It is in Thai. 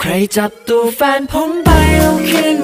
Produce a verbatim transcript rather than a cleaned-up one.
รจับตัวแฟนผมไปเอาคืน